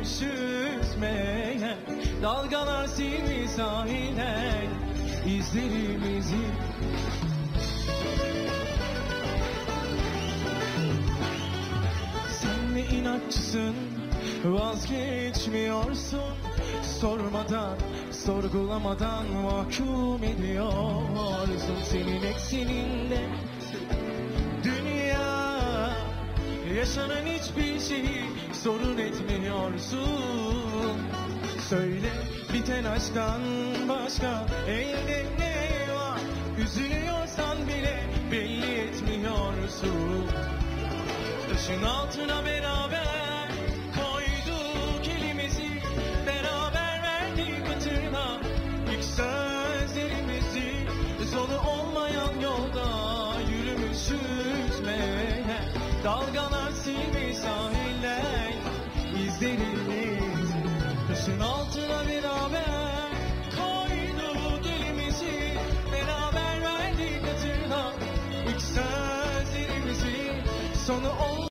yürümüşüz meğer. Dalgalar silmiş sahilden izlerimizi. Sen ne inatçısın, vazgeçmiyorsun. Sormadan, sorgulamadan mahkum ediyorsun. Senin ekseninde dünya, yaşanan hiçbir şeyi sorun etmiyorsun. Söyle, biten aşktan başka elde ne var? Üzülüyorsan bile belli etmiyorsun. Taşın altına beraber koyduk elimizi, beraber verdik hatırına ilk sözlerimizi. Sonu olmayan yolda yürümüşüz meğer. Dalgalar silmiş sahilden izlerimizi. Taşın altına beraber koyduk elimizi, beraber verdik hatırına ilk sözlerimizi. Sonu